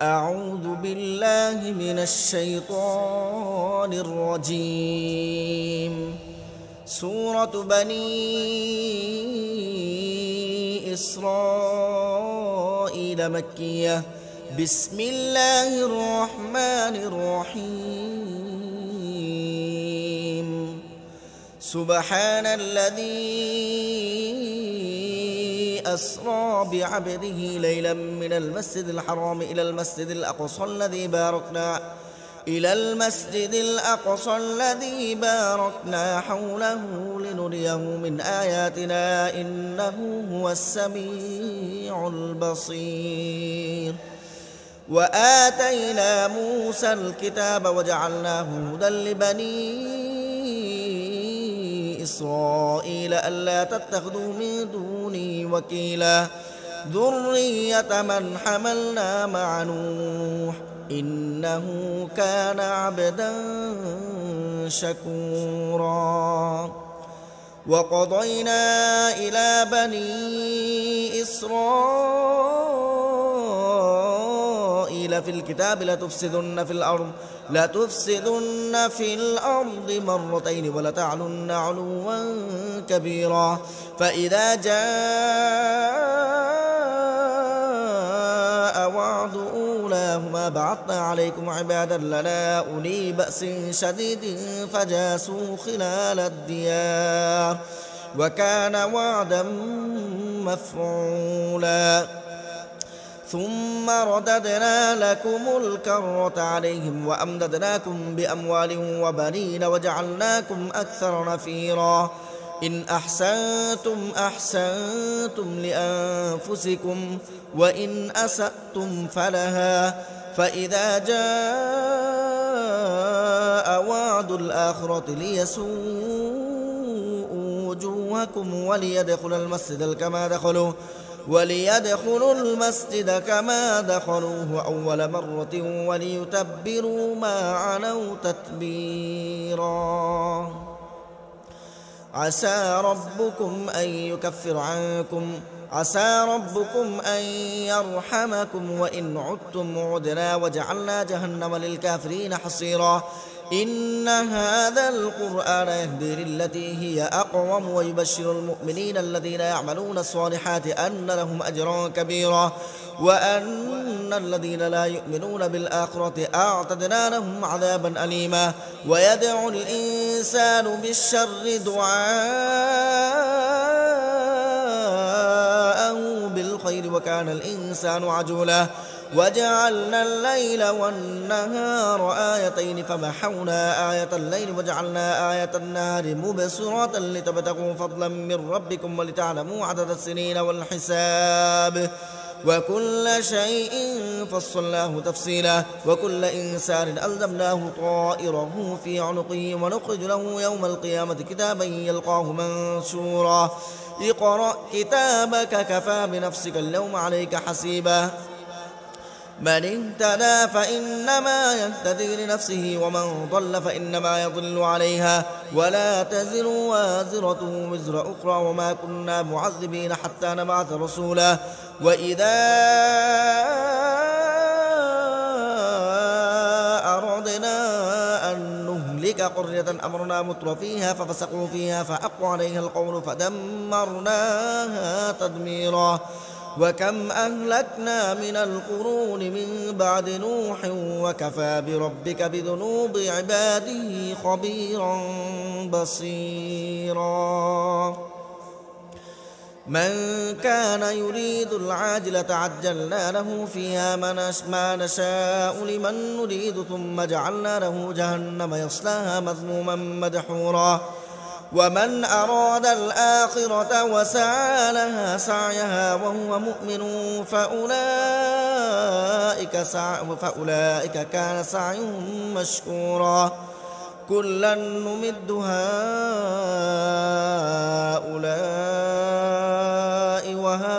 أعوذ بالله من الشيطان الرجيم. سورة بني إسرائيل مكية. بسم الله الرحمن الرحيم. سبحان الذي أسرى بعبده ليلا من المسجد الحرام إلى المسجد الأقصى الذي باركنا حوله لنريه من آياتنا إنه هو السميع البصير. وآتينا موسى الكتاب وجعلناه هدى لبني إسرائيل ألا تتخذوا من دوني وكيلا ذرية من حملنا مع نوح إنه كان عبدا شكورا. وقضينا إلى بني إسرائيل في الكتاب لتفسدن في الأرض مرتين ولتعلن علوا كبيرا. فإذا جاء وعد أولاهما بعثنا عليكم عبادا لنا أولي بأس شديد فجاسوا خلال الديار وكان وعدا مفعولا. ثم رددنا لكم الكرة عليهم وأمددناكم بأموال وبنين وجعلناكم أكثر نفيرا. إن أحسنتم لأنفسكم وإن أسأتم فلها. فإذا جاء وعد الآخرة ليسوءوا وجوهكم وليدخلوا المسجد كما دخلوه أول مرة وليتبروا ما علوا تتبيرا. عسى ربكم أن يرحمكم وإن عدتم عدنا وجعلنا جهنم للكافرين حصيرا. إن هذا القرآن يهدي للتي هي أقوم ويبشر المؤمنين الذين يعملون الصالحات أن لهم أجرا كبيرا وأن الذين لا يؤمنون بالآخرة أعتدنا لهم عذابا أليما. ويدعو الإنسان بالشر دعاءه بالخير وكان الإنسان عجولا. وجعلنا الليل والنهار آيتين فمحونا آية الليل وجعلنا آية النهار مبصرة لتبتغوا فضلا من ربكم ولتعلموا عدد السنين والحساب وكل شيء فصلناه تفصيلا. وكل إنسان ألزمناه طائره في عنقه ونخرج له يوم القيامة كتابا يلقاه منشورا. اقرأ كتابك كفى بنفسك اليوم عليك حسيبا. من اهتدى فإنما يهتدي لنفسه ومن ضل فإنما يضل عليها ولا تزر وازرة وزر أخرى وما كنا معذبين حتى نبعث رسولا. وإذا أردنا أن نهلك قرية أمرنا متر فيها ففسقوا فيها فحق عليها القول فدمرناها تدميرا. وكم أهلكنا من القرون من بعد نوح وكفى بربك بذنوب عباده خبيرا بصيرا. من كان يريد العاجلة عجلنا له فيها ما نشاء لمن نريد ثم جعلنا له جهنم يصلاها مذموما مدحورا. ومن أراد الآخرة وسعى لها سعيها وهو مؤمن فأولئك كان سعيهم مشكورا. كلا نمد هؤلاء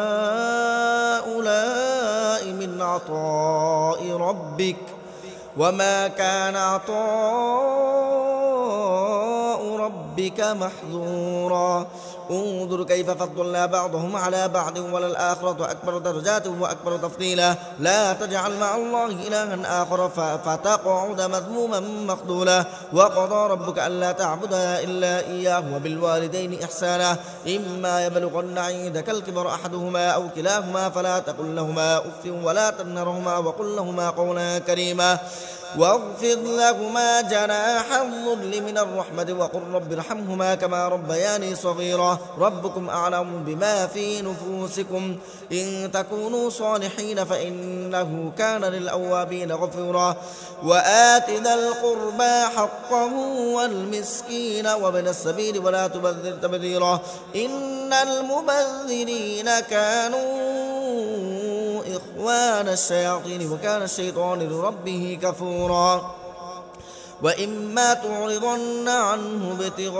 وهؤلاء من عطاء ربك وما كان عطاء ربك محظورا. انظر كيف فضلنا بعضهم على بعض وللآخرة أكبر درجات وأكبر تفضيلا لا تجعل مع الله إلها آخر فتقعد مذموما مخذولا وقضى ربك ألا تعبد إلا إياه وبالوالدين إحسانا إما يبلغن عندك الكبر أحدهما أو كلاهما فلا تقل لهما أف ولا تنهرهما وقل لهما قولا كريما واخفض لهما جناح الذل من الرحمة وقل رب ارحمهما كما ربياني صغيرا ربكم أعلم بما في نفوسكم إن تكونوا صالحين فإنه كان للأوابين غفورا وآت ذا القربى حقه والمسكين وابن السبيل ولا تبذر تبذيرا إن المبذرين كانوا إخوان الشياطين وكان الشيطان لربه كفورا وإما تعرضن عنه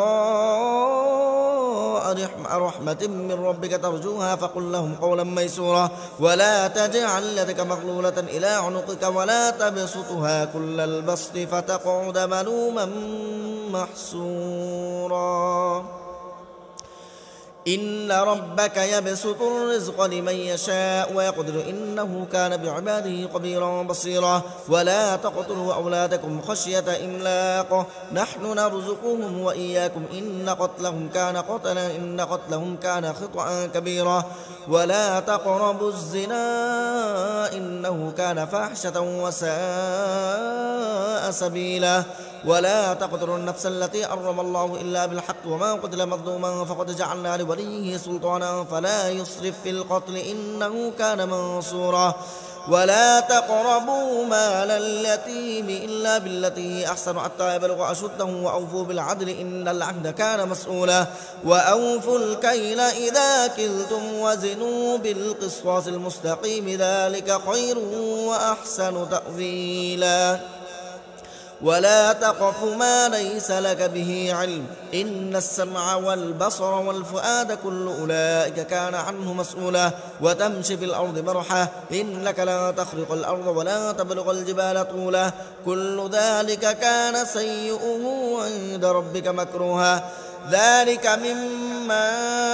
ابتغاء رحمة من ربك ترجوها فقل لهم قولا ميسورا ولا تجعل يدك مغلولة إلى عنقك ولا تبسطها كل البسط فتقعد ملوما محسورا إن ربك يبسط الرزق لمن يشاء ويقدر إنه كان بعباده خبيرا بصيرا ولا تقتلوا أولادكم خشية إملاق نحن نرزقهم وإياكم إن قتلهم كان خطأ كبيرا ولا تقربوا الزنا إنه كان فاحشة وساء سبيلا ولا تقتلوا النفس التي حرم الله إلا بالحق وما قتل مظلوما فقد جعلنا لوليه سلطانا فلا يسرف في القتل إنه كان منصورا ولا تقربوا مال اليتيم إلا بالتي أحسن حتى يبلغ أشده وأوفوا بالعدل إن العهد كان مسؤولا وأوفوا الكيل إذا كلتم وزنوا بالقسطاس المستقيم ذلك خير وأحسن تأويلا ولا تقف ما ليس لك به علم إن السمع والبصر والفؤاد كل أولئك كان عنه مسؤولا وتمشي في الأرض مرحا إنك لا تخرق الأرض ولا تبلغ الجبال طولا كل ذلك كان سيئه عند ربك مكروها ذلك مما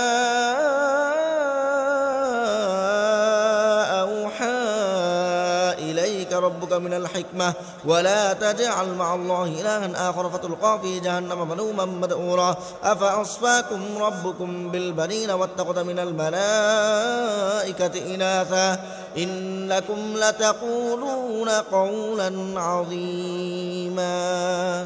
ربك من الحكمة ولا تجعل مع الله إلها آخر فتلقى في جهنم ملوما مدحورا أفأصفاكم ربكم بالبنين واتخذ من الملائكة إناثا إنكم لتقولون قولا عظيما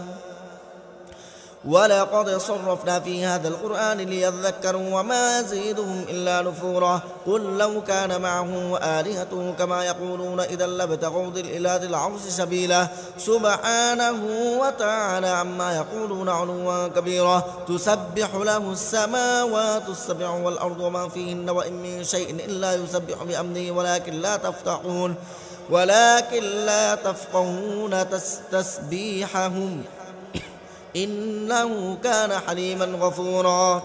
ولقد صرفنا في هذا القرآن ليذكروا وما يزيدهم إلا نفورا قل لو كان معه آلهة كما يقولون إذا لابتغوا إلى ذي العرش سبيلا سبحانه وتعالى عما يقولون علوا كبيرا تسبح له السماوات السبع والأرض وما فيهن وإن من شيء إلا يسبح بأمره ولكن لا تفقهون تسبيحهم إنه كان حليما غفورا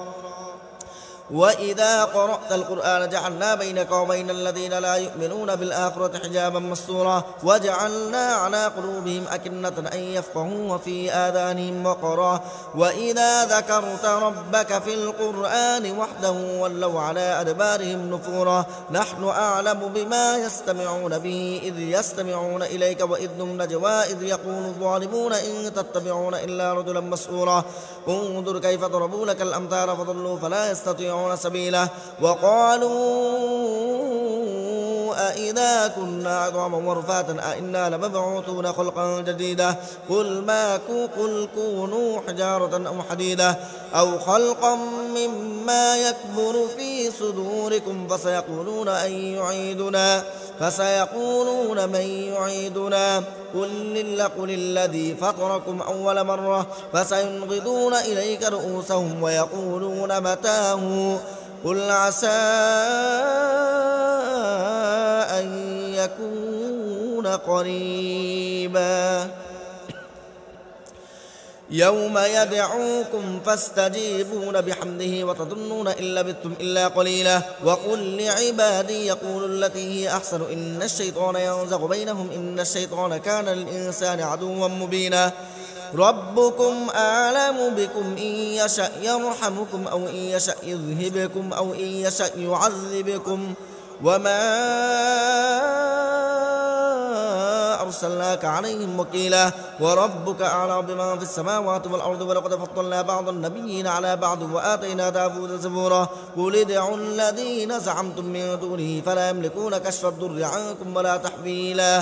وإذا قرأت القرآن جعلنا بينك وبين الذين لا يؤمنون بالآخرة حجابا مستورا وجعلنا على قلوبهم أكنة أن يفقهوا وفي آذانهم وقرا وإذا ذكرت ربك في القرآن وحده ولوا على أدبارهم نفورا نحن أعلم بما يستمعون به إذ يستمعون إليك وإذ هم نجوى إذ يقول الظالمون إن تتبعون إلا رجلا مسؤورا انظر كيف ضربوا لك الأمثال فضلوا فلا يستطيعون سبيلا وقالوا أئذا كنا عظاما ورفاتا أئنا لمبعوثون خلقا جديدا قل كونوا حجارة أو حديدا أو خلقا مما يكبر في صدوركم فسيقولون من يعيدنا قل الذي فطركم أول مرة فسينغضون إليك رؤوسهم ويقولون متاه قل عسى أن يكون قريبا يوم يدعوكم فاستجيبون بحمده وتظنون إن لبثتم إلا قليلا وقل لعبادي يقول التي هي أحسن إن الشيطان ينزغ بينهم إن الشيطان كان للإنسان عدوا مبينا ربكم أعلم بكم إن يشأ يرحمكم أو إن يشأ يذهبكم أو إن يشأ يعذبكم وما أرسلناك عليهم وكيلا وربك أعلم بما في السماوات والأرض ولقد فضلنا بعض النبيين على بعض وآتينا داود زبورا قل ادعوا الذين زعمتم من دونه فلا يملكون كشف الضر عنكم ولا تحويلا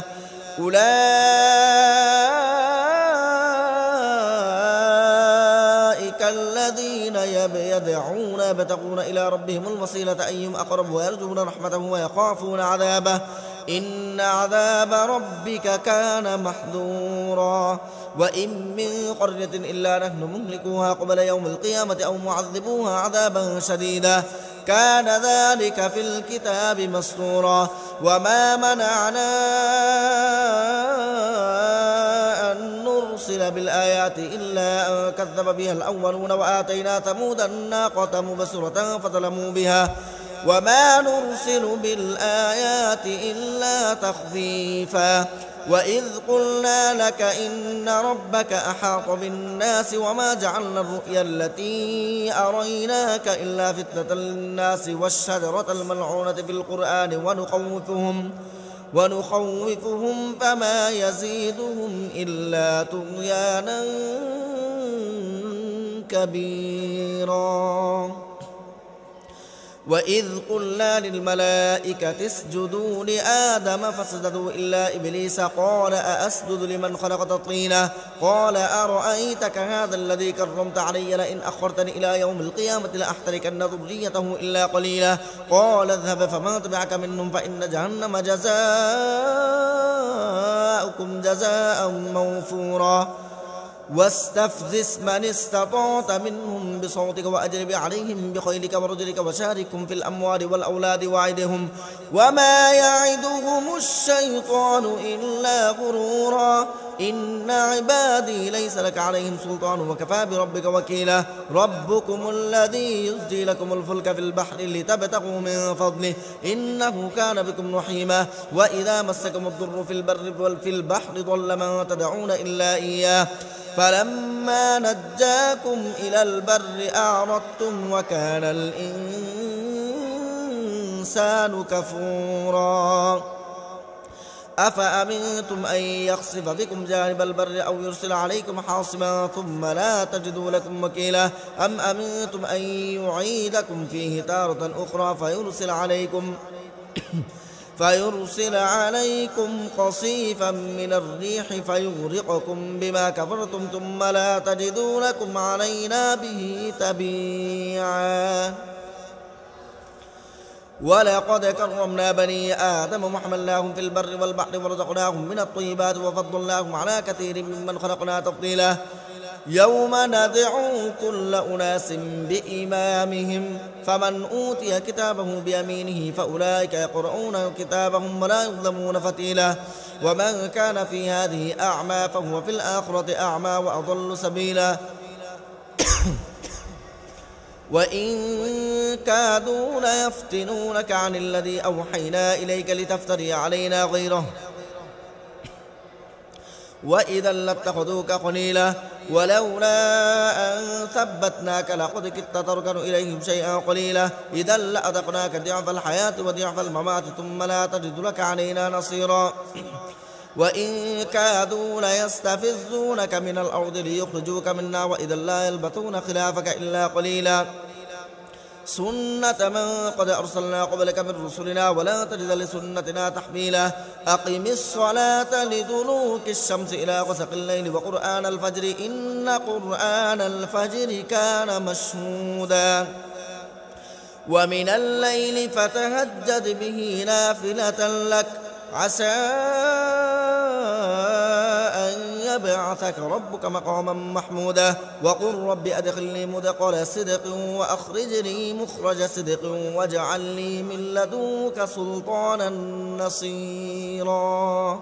أولئك الذين يدعون يبتغون إلى ربهم الوسيلة أيهم أقرب ويرجون رحمته ويخافون عذابه إن عذاب ربك كان محذورا وإن من قرية إلا نحن مهلكوها قبل يوم القيامة أو معذبوها عذابا شديدا كان ذلك في الكتاب مسطورا وما منعنا أن نرسل بالآيات إلا أن كذب بها الأولون وآتينا ثمود الناقة مبصرة فظلموا بها وما نرسل بالآيات إلا تخفيفا وإذ قلنا لك إن ربك أحاط بالناس وما جعلنا الرؤيا التي أريناك إلا فتنة للناس والشجرة الملعونة في القرآن ونخوفهم فما يزيدهم إلا طغيانا كبيرا وإذ قلنا للملائكة اسجدوا لآدم فسجدوا إلا إبليس قال أأسجد لمن خلقت طينا قال أرأيتك هذا الذي كرمت علي لئن أخرتني إلى يوم القيامة لأحتركن ذريته إلا قليلا قال اذهب فمن تبعك منهم فإن جهنم جزاؤكم جزاء موفورا واستفزز من استطعت منهم بصوتك وأجلب عليهم بخيلك ورجلك وشاركهم في الأموال والأولاد وعدهم وما يعدهم الشيطان إلا غرورا إن عبادي ليس لك عليهم سلطان وكفى بربك وكيلا ربكم الذي يزجي لكم الفلك في البحر لتبتغوا من فضله إنه كان بكم رحيما وإذا مسكم الضر في البر وفي البحر ضل من تدعون إلا إياه فلما نجاكم إلى البر أعرضتم وكان الإنسان كفورا أفأمنتم أن يخسف بكم جانب البر أو يرسل عليكم حاصبا ثم لا تجدوا لكم وكيلا أم أمنتم أن يعيدكم فيه تارة أخرى فيرسل عليكم قصيفا من الريح فيغرقكم بما كفرتم ثم لا تجدوا لكم علينا به تبيعا ولقد كرمنا بني آدم وحملناهم في البر والبحر ورزقناهم من الطيبات وفضلناهم على كثير ممن خلقنا تفضيلا يوم ندعو كل أناس بإمامهم فمن أوتي كتابه بيمينه فأولئك يقرؤون كتابهم ولا يظلمون فتيلا ومن كان في هذه أعمى فهو في الآخرة أعمى وأضل سبيلا وإن كادوا ليفتنونك عن الذي أوحينا إليك لتفتري علينا غيره وإذا لاتخذوك خليلا ولولا أن ثبتناك لقد كدت تركن إليهم شيئا قليلا إذا لأذقناك ضعف الحياة وضعف الممات ثم لا تجد لك علينا نصيرا وإن كادوا ليستفزونك من الأرض ليخرجوك منا وإذا لا يلبثون خلافك إلا قليلا سنة من قد أرسلنا قبلك من رسلنا ولا تجد لسنتنا تحويلا أقم الصلاة لدلوك الشمس إلى غسق الليل وقرآن الفجر إن قرآن الفجر كان مشهودا ومن الليل فتهجد به نافلة لك عسى أن يبعثك ربك مقاما محمودا وقل رب أدخلني مدخل صدق وأخرجني مخرج صدق واجعل لي من لدنك سلطانا نصيرا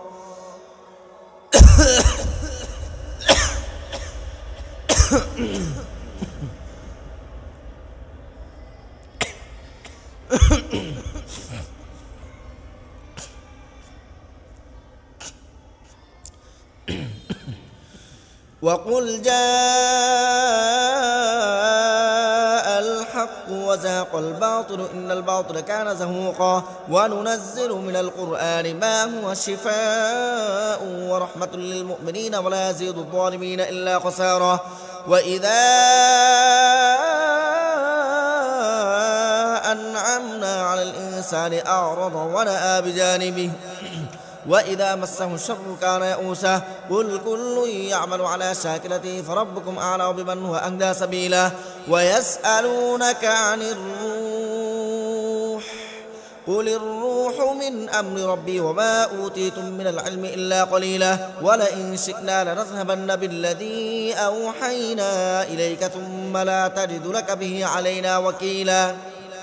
وقل جاء الحق وزهق الباطل إن الباطل كان زهوقا وننزل من القرآن ما هو شفاء ورحمة للمؤمنين ولا يزيد الظالمين إلا خسارا وإذا أنعمنا على الإنسان أعرض ونأى بجانبه وإذا مسه الشر كان يئوسا قل كل يعمل على شاكلته فربكم أعلم بمن هو أهدى سبيلا ويسألونك عن الروح قل الروح من أمر ربي وما أوتيتم من العلم إلا قليلا ولئن شئنا لنذهبن بالذي أوحينا إليك ثم لا تجد لك به علينا وكيلا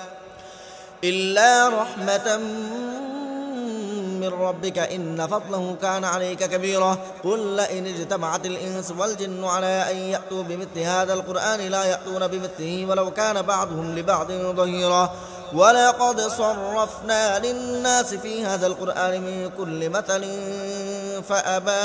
إلا رحمة من ربك إن فضله كان عليك كبيرا قل لئن اجتمعت الإنس والجن على أن يأتوا بمثل هذا القرآن لا يأتون بمثله ولو كان بعضهم لبعض ظهيرا ولقد صرفنا للناس في هذا القرآن من كل مثل فأبى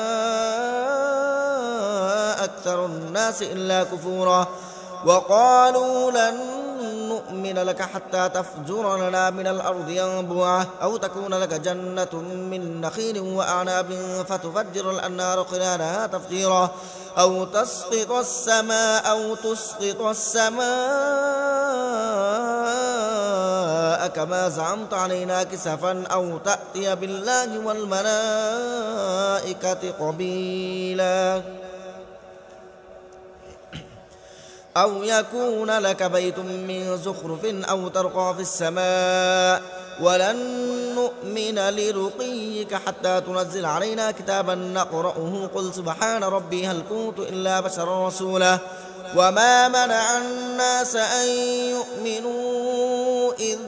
أكثر الناس إلا كفورا وقالوا لن نؤمن لك حتى تفجر لنا من الأرض ينبوعا أو تكون لك جنة من نخيل وأعناب فتفجر الأنهار خلالها تفجيرا أو تسقط السماء كما زعمت علينا كسفا أو تأتي بالله والملائكة قبيلا أو يكون لك بيت من زخرف أو ترقى في السماء ولن نؤمن لرقيك حتى تنزل علينا كتابا نقرأه قل سبحان ربي هل كنت إلا بشرا رسولا وما منع الناس أن يؤمنوا إذ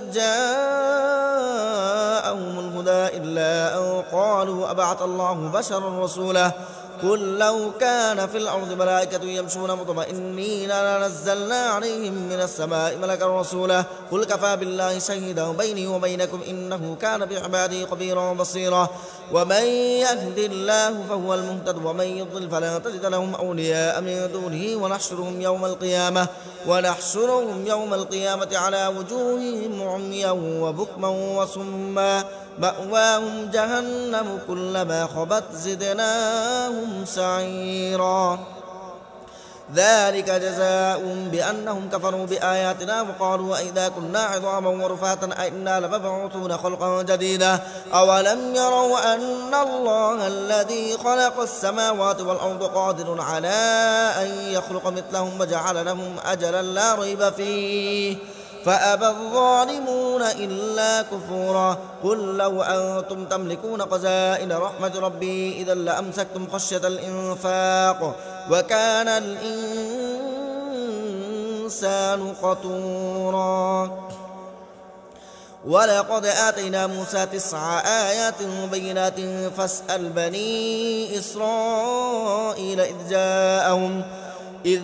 جاءهم الهدى إلا أن قالوا أبعث الله بشرا رسولا قل لو كان في الأرض ملائكة يمشون مطمئنين لنزلنا عليهم من السماء ملكا رسولا قل كفى بالله شهيدا بيني وبينكم إنه كان بعباده خبيرا بصيرا ومن يهد الله فهو المهتد ومن يضلل فلا تجد لهم أولياء من دونه ونحشرهم يوم القيامة على وجوههم عميا وبكما وصما مأواهم جهنم كلما خبت زدناهم سعيرا ذلك جزاؤهم بأنهم كفروا بآياتنا وقالوا أئذا كنا عظاما ورفاتا أئنا لمبعوثون خلقا جديدا أولم يروا أن الله الذي خلق السماوات والأرض قادر على أن يخلق مثلهم وجعل لهم أجلا لا ريب فيه فأبى الظالمون إلا كفورا قل لو أنتم تملكون خزائن رحمة ربي إذا لأمسكتم خشية الإنفاق وكان الإنسان قتورا ولقد آتينا موسى 9 آيات مبينات فاسأل بني إسرائيل إذ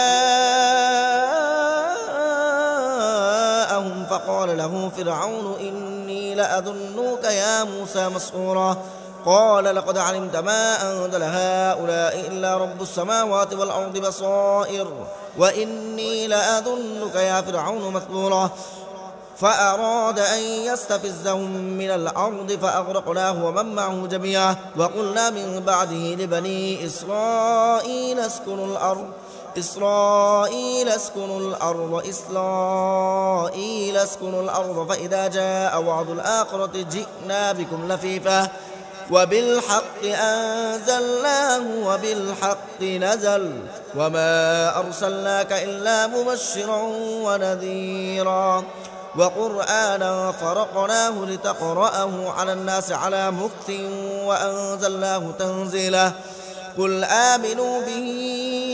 جاءهم فقال له فرعون إني لأظنك يا موسى مسحورا قال لقد علمت ما أنزل هؤلاء إلا رب السماوات والأرض بصائر وإني لأظنك يا فرعون مثبورا فأراد أن يستفزهم من الأرض فأغرقناه ومن معه جميعا وقلنا من بعده لبني إسرائيل اسكنوا الأرض فإذا جاء وعد الآخرة جئنا بكم لفيفا وبالحق أنزلناه وبالحق نزل وما أرسلناك إلا مبشرا ونذيرا وقرآنا فرقناه لتقرأه على الناس على مكث وأنزلناه تنزيلا قل آمنوا به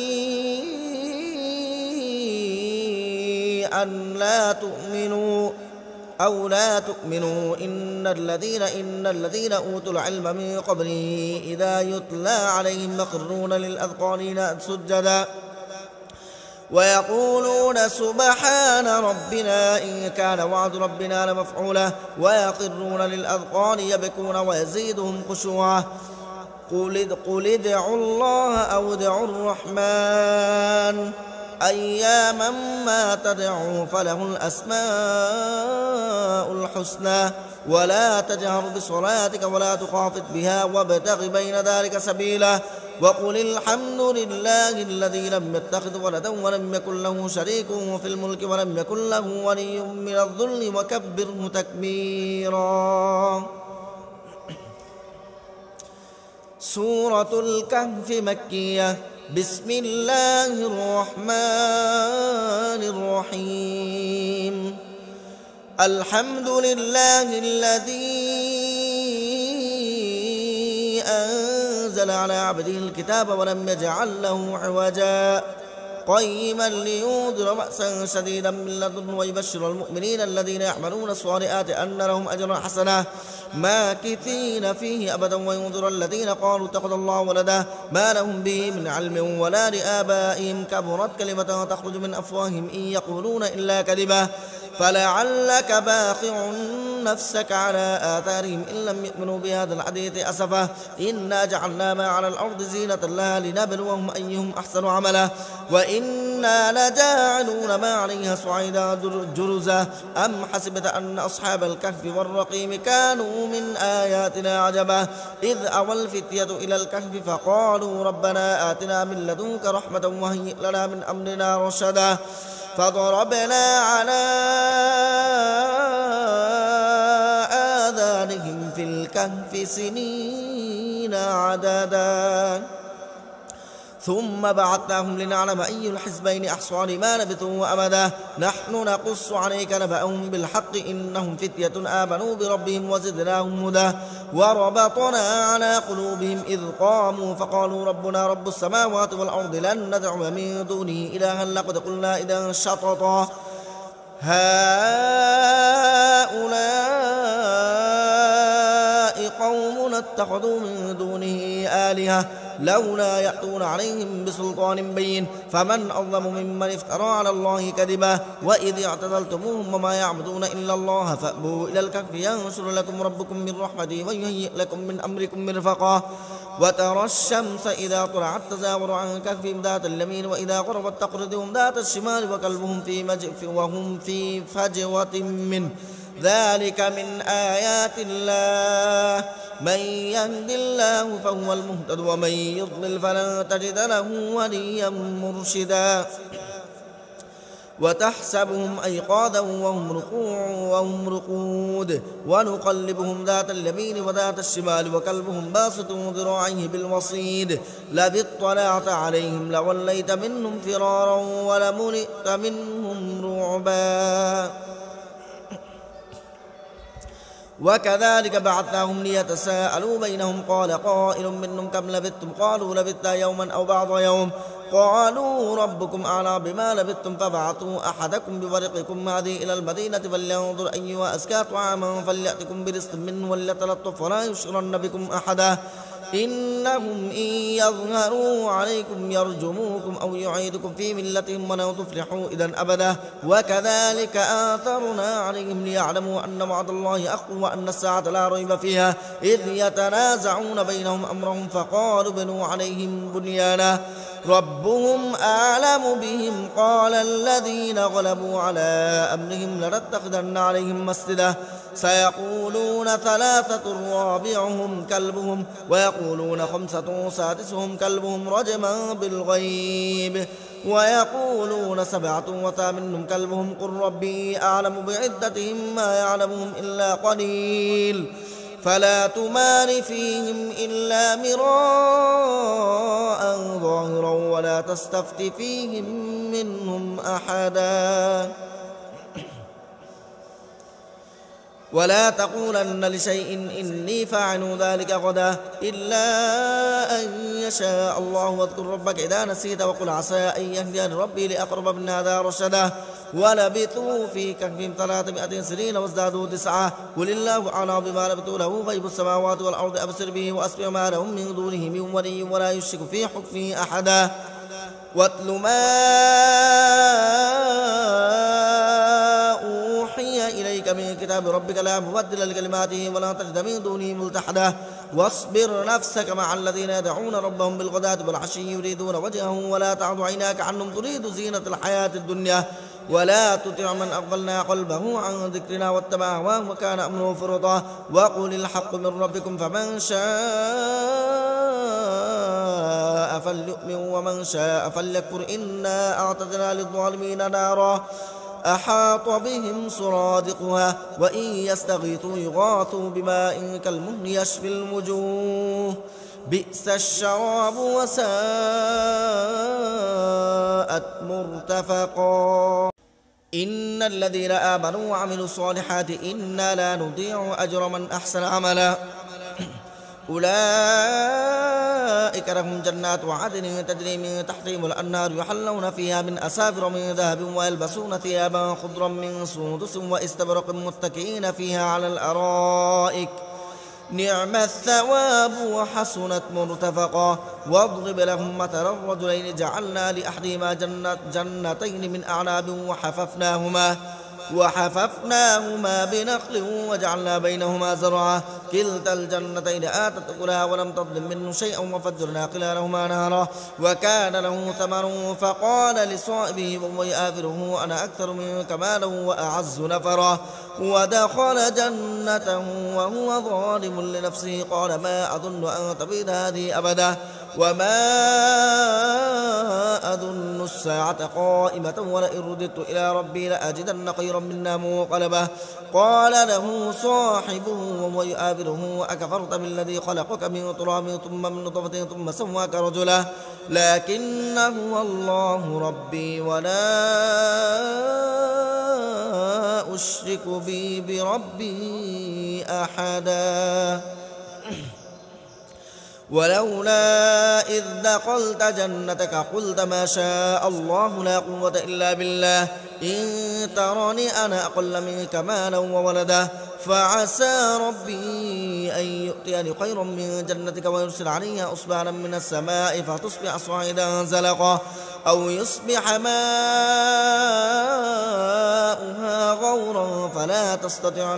أن لا تؤمنوا أو لا تؤمنوا إن الذين أوتوا العلم من قبله إذا يتلى عليهم يخرون للأذقان سجدا ويقولون سبحان ربنا إن كان وعد ربنا لمفعولا ويخرون للأذقان يبكون ويزيدهم خشوعا قل ادعوا الله أو ادعوا الرحمن أياما ما تدعوا فله الأسماء الحسنى ولا تجهر بصلاتك ولا تخافت بها وابتغ بين ذلك سبيلا وقل الحمد لله الذي لم يتخذ ولدا ولم يكن له شريك في الملك ولم يكن له ولي من الذل وكبره تكبيرا. سورة الكهف مكية. بسم الله الرحمن الرحيم. الحمد لله الذي أنزل على عبده الكتاب ولم يجعل له عوجا قيما لينذر بأسا شديدا من لدنه ويبشر المؤمنين الذين يعملون الصالحات أن لهم أجرا حسنا ماكثين فيه أبدا وينذر الذين قالوا اتخذ الله ولدا ما لهم به من علم ولا لآبائهم كبرت كلمة تخرج من أفواههم إن يقولون إلا كذبا فلعلك باخع نفسك على آثارهم إن لم يؤمنوا بهذا الحديث أسفا إنا جعلنا ما على الأرض زينة لها لنبلوهم أيهم أحسن عملا وإنا لجاعلون ما عليها صعيدا جرزا أم حسبت أن أصحاب الكهف والرقيم كانوا من آياتنا عجبا إذ أوى الفتية إلى الكهف فقالوا ربنا آتنا من لدنك رحمة وهيئ لنا من أمرنا رشدا فضربنا على آذانهم في الكهف سنين عددا ثم بعثناهم لنعلم أي الحزبين أحصى لما لبثوا وأمدا نحن نقص عليك نبأهم بالحق إنهم فتية آمنوا بربهم وزدناهم هدى وربطنا على قلوبهم إذ قاموا فقالوا ربنا رب السماوات والأرض لن ندعو من دونه إلها لقد قلنا إذا شططا هؤلاء قوم اتخذوا من دونه آلهة لولا يأتون عليهم بسلطان بين فمن أظلم ممن افترى على الله كذبا وإذ اعتزلتموهم وما يعبدون إلا الله فأبوا إلى الكهف ينشر لكم ربكم من رحمته ويهيئ لكم من أمركم مرفقا وترى الشمس إذا طلعت تزاور عن كهفهم ذات اليمين وإذا غربت تقرضهم ذات الشمال وكلبهم وهم في فجوة منه ذلك من آيات الله من يهد الله فهو المهتد ومن يضلل فلن تجد له وليا مرشدا وتحسبهم أيقاظا وهم رقود ونقلبهم ذات اليمين وذات الشمال وكلبهم باسط ذراعيه بالوصيد لذي اطلعت عليهم لوليت منهم فرارا ولملئت منهم رعبا وكذلك بعثناهم ليتساءلوا بينهم قال قائل منهم كم لبثتم قالوا لبثنا يوما أو بعض يوم قالوا ربكم أعلم بما لبثتم فبعثوا أحدكم بورقكم هذه إلى المدينة فلينظر أيها أزكى طعاما فليأتكم برزق منه وليتلطف ولا يشعرن بكم أحدا إنهم إن يظهروا عليكم يرجموكم أو يعيدكم في ملتهم ولن تفلحوا إذا أبدا وكذلك آثرنا عليهم ليعلموا أن وعد الله حق وأن الساعة لا ريب فيها إذ يتنازعون بينهم أمرهم فقالوا بنوا عليهم بنيانا ربهم أعلم بهم قال الذين غلبوا على أمرهم لنتخذن عليهم مسجدا سيقولون ثلاثة رابعهم كلبهم ويقولون خمسة سادسهم كلبهم رجما بالغيب ويقولون سبعة وثامنهم كلبهم قل ربي أعلم بعدتهم ما يعلمهم إلا قليل فلا تمار فيهم إلا مراء ظاهرا ولا تستفت فيهم منهم أحدا ولا تقولن لشيء إني فاعل ذلك غدا إلا أن يشاء الله واذكر ربك إذا نسيت وقل عسى أن يهديني ربي لأقرب من هذا رشدا ولبثوا في كهفهم 300 سنين وازدادوا 9 قل الله أعلم بما لبثوا له غيب السماوات والأرض أبصر به وأسمع ما لهم من دونه من ولي ولا يشرك في حكمه أحدا واتل ما أوحي إليك من كتاب كتاب ربك لا مبدل لكلماته ولا تجد من دونه ملتحدا واصبر نفسك مع الذين يدعون ربهم بالغداة والعشي يريدون وجهه ولا تعد عيناك عنهم تريد زينة الحياة الدنيا ولا تطع من أغفلنا قلبه عن ذكرنا واتبع هواه وكان أمره فرطا وقل الحق من ربكم فمن شاء فليؤمن ومن شاء فليكفر إنا أعتدنا للظالمين نارا أحاط بهم سرادقها وإن يستغيثوا يغاثوا بماء كالمهل يشفي الوجوه بئس الشراب وساءت مرتفقا إن الذين آمنوا وعملوا الصالحات إنا لا نضيع أجر من أحسن عملا أولئك لهم جنات عدن تجري من تحتهم الأنهار يحلون فيها من أساور من ذهب ويلبسون ثيابا خضرا من سندس واستبرق متكئين فيها على الأرائك نعم الثواب وحسنت مرتفقا واضرب لهم مثلا الرجلين جعلنا لأحدهما جنتين من أعناب وحففناهما بنخل وجعلنا بينهما زرعا كلتا الجنتين آتت أكلها ولم تظلم منه شيئا وفجرنا خلالهما نهرا وكان له ثمر فقال لصاحبه وهو يآثره أنا أكثر منك مالا وأعز نفرا ودخل جنته وهو ظالم لنفسه قال ما أظن أن تبيد هذه أبدا وما أظن الساعة قائمة ولئن رددت إلى ربي لأجدن خيرا منها منقلبا قال له صاحبه وهو يؤابره أكفرت بالذي خلقك من تراب ثم من نطفة ثم سواك رجلا لكن هو الله ربي ولا أشرك بي بربي أحدا ولولا إذ دخلت جنتك قلت ما شاء الله لا قوة إلا بالله إن ترني أنا أقل منك مالا وولدا فعسى ربي أن يؤتيني خيرا من جنتك ويرسل عليها أصبانا من السماء فتصبح صعيدا زلقا أو يصبح ماؤها غورا فلا تستطيع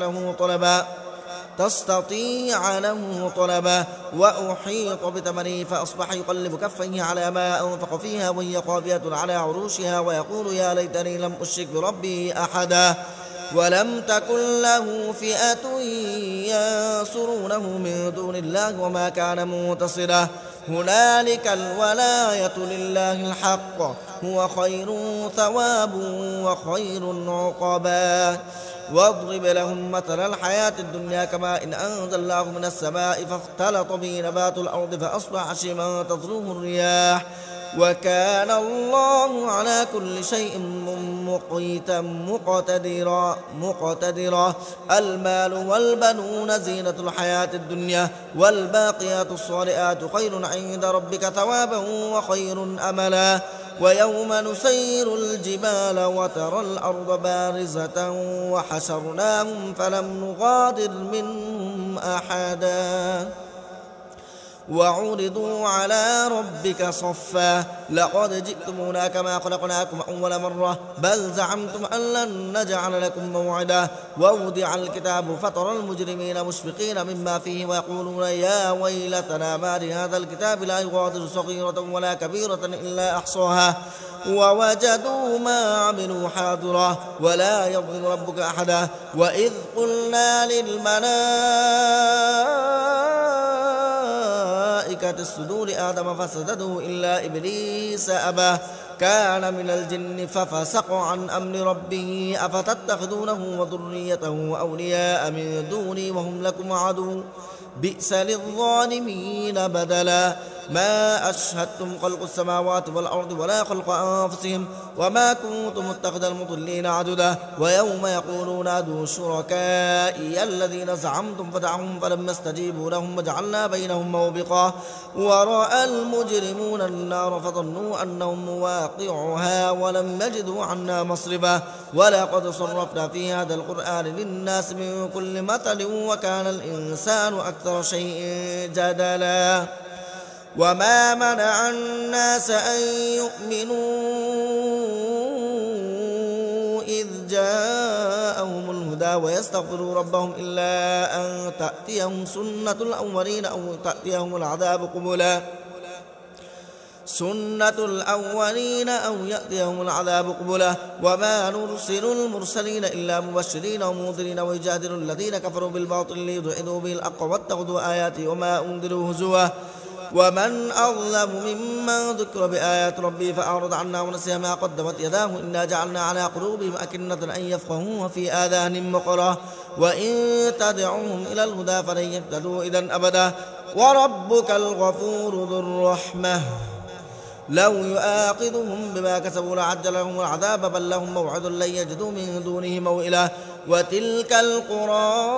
له طلبا وأحيط بثمره فأصبح يقلب كفيه على ما أنفق فيها وهي خاوية على عروشها ويقول يا ليتني لم أشرك بربي أحدا ولم تكن له فئة ينصرونه من دون الله وما كان منتصرا هنالك الولاية لله الحق هو خير ثواب وخير عقبا واضرب لهم مثل الحياة الدنيا كما إن أنزلناه من السماء فاختلط به نبات الأرض فأصبح هشيما تذروه الرياح وكان الله على كل شيء مقيتا مقتدرا المال والبنون زينة الحياة الدنيا والباقيات الصالحات خير عند ربك ثوابا وخير أملا ويوم نسير الجبال وترى الأرض بارزة وحشرناهم فلم نغادر منهم أحدا وعرضوا على ربك صفا لقد جئتمونا كما خلقناكم أول مرة بل زعمتم أن لن نجعل لكم موعدا ووضع الكتاب فترى المجرمين مشفقين مما فيه ويقولون يا ويلتنا ما لهذا الكتاب لا يغادر صغيرة ولا كبيرة إلا أحصاها ووجدوا ما عملوا حاضرا ولا يظلم ربك أحدا وإذ قلنا للملائكة اسجدوا لآدم فسجدوا إلا إبليس أبى كان من الجن ففسق عن أمر ربه أفتتخذونه وذريته أولياء من دوني وهم لكم عدو بئس للظالمين بدلا ما أشهدتم خلق السماوات والأرض ولا خلق أنفسهم وما كنتم متخذ المضلين عددا ويوم يقولون نادوا شركائي الذين زعمتم فدعوهم فلم يستجيبوا لهم وجعلنا بينهم موبقا ورأى المجرمون النار فظنوا أنهم مواقعها ولم يجدوا عنا مصرفا ولقد صرفنا في هذا القرآن للناس من كل مثل وكان الإنسان أكثر شيء جدلا وما منع الناس أن يؤمنوا إذ جاءهم الهدى ذنوبا ويستغفروا ربهم إلا أن تأتيهم سنة الأولين أو تأتيهم العذاب قبلا سنة الأولين أو يأتيهم العذاب قبلا وما نرسل المرسلين إلا مبشرين ومنذرين ويجادل الذين كفروا بالباطل ليدحضوا به الحق واتخذوا آياتي وما أنذروا هزوا ومن أظلم ممن ذكر بآيات ربه فأعرض عنها ونسي ما قدمت يداه إنا جعلنا على قلوبهم أكنة أن يفقهوا وفي آذانهم وقرا وإن تدعوهم إلى الهدى فلن يهتدوا إذا أبدا وربك الغفور ذو الرحمة لو يؤاخذهم بما كسبوا لعجل لهم العذاب بل لهم موعد لن يجدوا من دونه موئلا وتلك القرى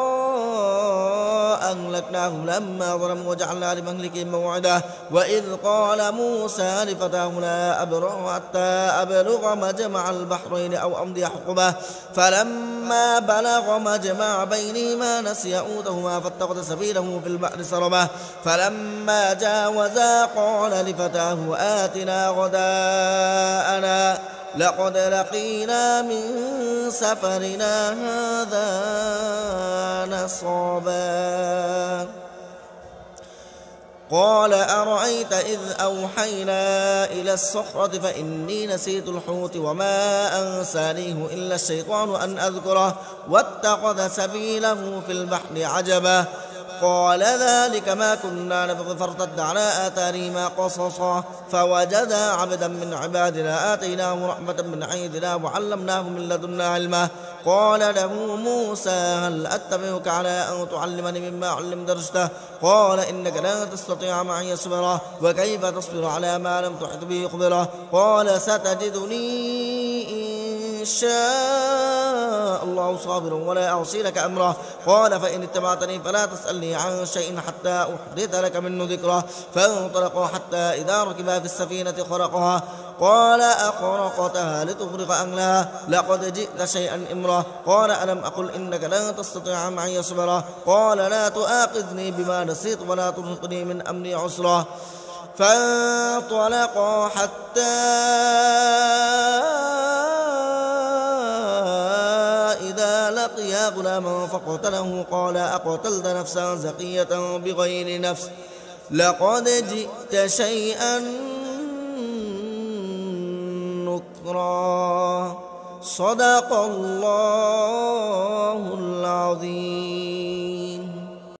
أهلكناهم لما ظلموا وجعلنا لمهلكهم موعدا وإذ قال موسى لفتاه لا أبرح حتى أبلغ مجمع البحرين أو أمضي حقبة فلما بلغ مجمع بينهما نسي حوتهما فاتخذ سبيله في البحر سربا فلما جاوزا قال لفتاه آتنا غداءنا لقد لقينا من سفرنا هذا نصبا قال أرأيت إذ أوحينا إلى الصخرة فإني نسيت الحوت وما أنسانيه إلا الشيطان أن أذكره واتخذ سبيله في البحر عجبا قال ذلك ما كنا نبغي فارتد على آثارهما قصصا فوجدا عبدا من عبادنا آتيناه رحمة من عندنا وعلمناه من لدنا علما قال له موسى هل أتبعك على أن تعلمني مما علمت رشدا قال إنك لا تستطيع معي صبرا وكيف تصبر على ما لم تحط به خبرا قال ستجدني إن شاء الله صابر ولا أعصي لك أمرا قال فإن اتبعتني فلا تسألني عن شيء حتى أحدث لك منه ذكرا فانطلقوا حتى إذا ركبا في السفينة خرقها قال أخرقتها لتغرق أهلها لقد جئت شيئا إمرا قال ألم أقل إنك لن تستطيع معي صبرا قال لا تؤاخذني بما نسيت ولا ترهقني من أمري عسرا فانطلقا حتى إذا لقيا غلاما فقتله قال أقتلت نفسا زكية بغير نفس لقد جئت شيئا نكرا صدق الله العظيم.